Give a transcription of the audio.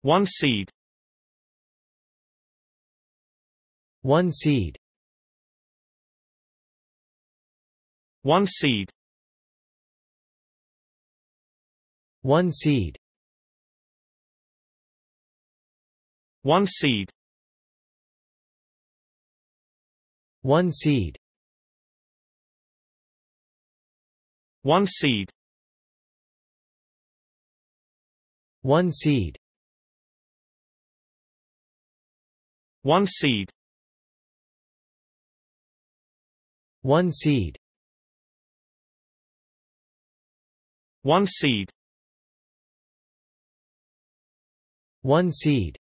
One seed. One seed. One seed. One seed. One seed. One seed. One seed. One seed. One seed. One seed. One seed. One seed.